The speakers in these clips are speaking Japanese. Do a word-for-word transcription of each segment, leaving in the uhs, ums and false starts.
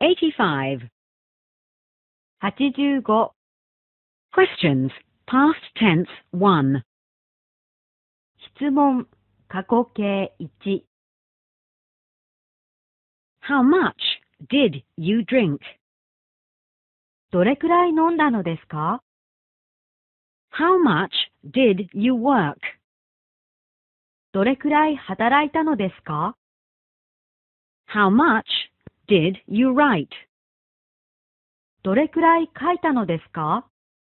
eighty-five. はちじゅうご、 Questions. Past tense one. 質問、過去形いち。 How much did you drink? どれくらい飲んだのですか？ How much did you work? どれくらい働いたのですか？ How much did you write? どれくらい書いたのですか？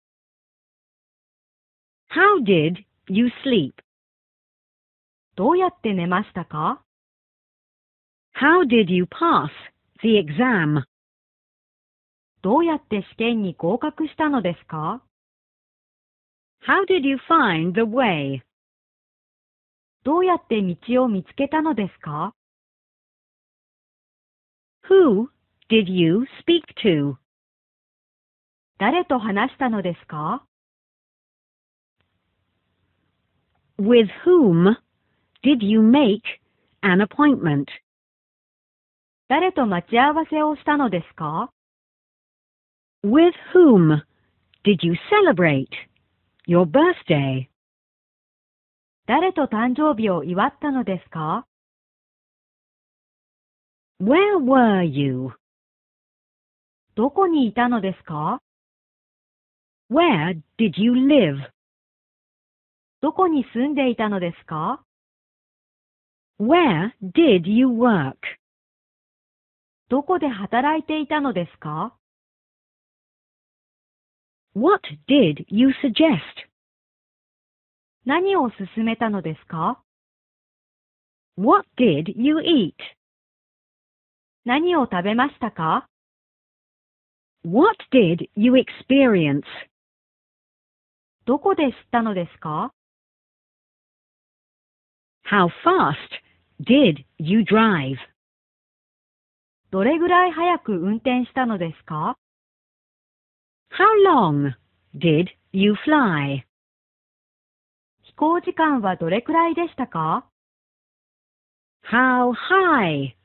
How did you sleep? どうやって寝ましたか？ How did you pass the exam? どうやって試験に合格したのですか？ How did you find the way? どうやって道を見つけたのですか？ Who did you speak to? 誰と話したのですか？ With whom did you make an appointment? 誰と待ち合わせをしたのですか？ With whom did you celebrate your birthday? 誰と誕生日を祝ったのですか？ Where were you? どこにいたのですか？ Where did you live? どこに住んでいたのですか？ Where did you work? どこで働いていたのですか？ What did you suggest? 何を勧めたのですか？ What did you eat? 何を食べましたか？ What did you experience? どこで知ったのですか？ How fast did you drive? どれぐらい早く運転したのですか？ How long did you fly? 飛行時間はどれくらいでしたか？ How high